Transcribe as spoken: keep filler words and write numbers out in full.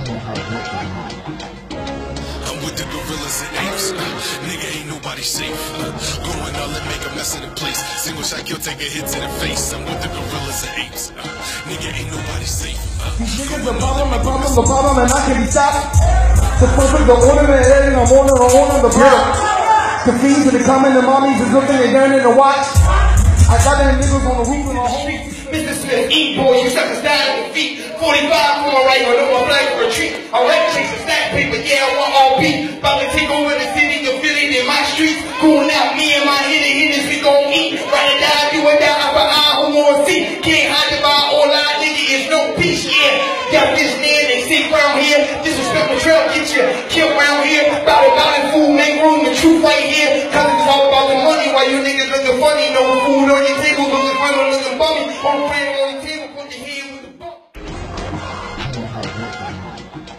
I'm with the gorillas and apes. Uh, nigga, ain't nobody safe. Uh, going all and make a mess of the place. Single shot kill, take a hit to the face. I'm with the gorillas and apes. Uh, nigga, ain't nobody safe. Uh, These niggas the problem, the problem, the problem, and I can be stopped. The perfect, the order, the editing, I'm on, I'm on, the block. The fiends and the coming, the mommies is looking, they yearning to watch. I got them niggas on the roof and on home. Mister Smith, eat boy, you suck a style on your feet. forty-five for my right, or no more flag for retreat. I like to chase the stack paper, yeah, I want all beat. About to take over the city, you feel it in my streets. Going out, me and my hitter hitters, we gon' eat. Right and down, you and down, eye for eye, who more see? Can't hide the bar, all I nigga is no peace, yeah. Got this man, they sick round here. Disrespectful trail, get you killed round here. Bout it, bout it, fool, make room, the truth right here. Cause it's all about the money, while you niggas looking funny. No food on your table, looking real, looking bummy. On the on the table, put your head with the bump.